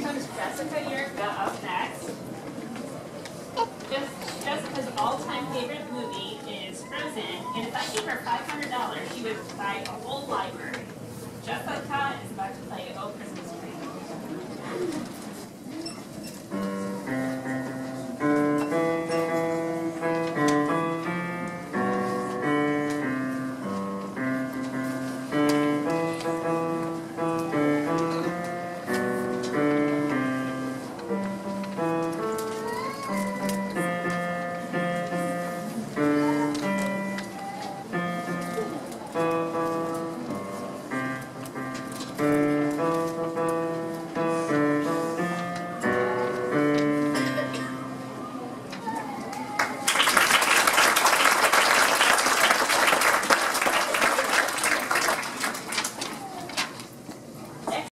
comes Jessica Yurka up next. Jessica's all-time favorite movie is Frozen, and if I gave her $500, she would buy a whole library. Jessica is about to play Oh Christmas